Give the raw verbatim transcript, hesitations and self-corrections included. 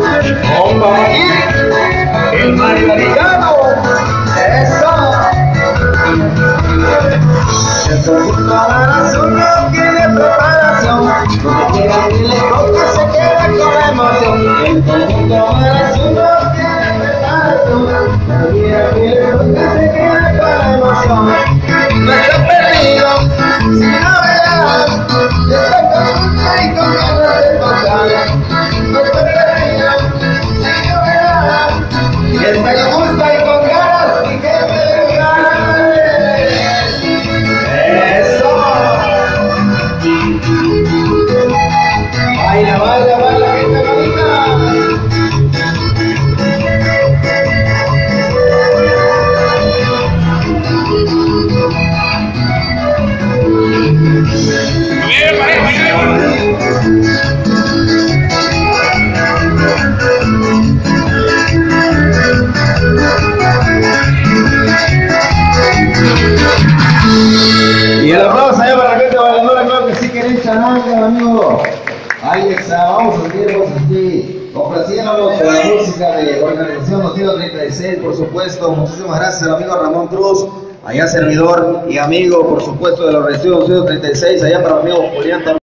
Bomba Maguín, el marihuanillano. Eso. Eso junto a la razón no tiene preparación. No quiera que le toque, se queda con la emoción. El conjunto a la razón no tiene preparación. No quiera que le toque, se queda con la emoción. No está perdido, si no verás, está con y con ganas de tocar. No está perdido, si no verás, que está con gusto y con ganas y que te ganas. Eso. Baila, baila, baila, gente bonita. Y el aplauso allá para la gente bailadora, claro que sí, querés chananga, amigo. Ahí está, vamos a seguir, vamos a seguir ofreciéndonos con la música de Organización doscientos treinta y seis, por supuesto. Muchísimas gracias al amigo Ramón Cruz, allá servidor y amigo, por supuesto, de la Organización doscientos treinta y seis, allá para mi amigo Julián también.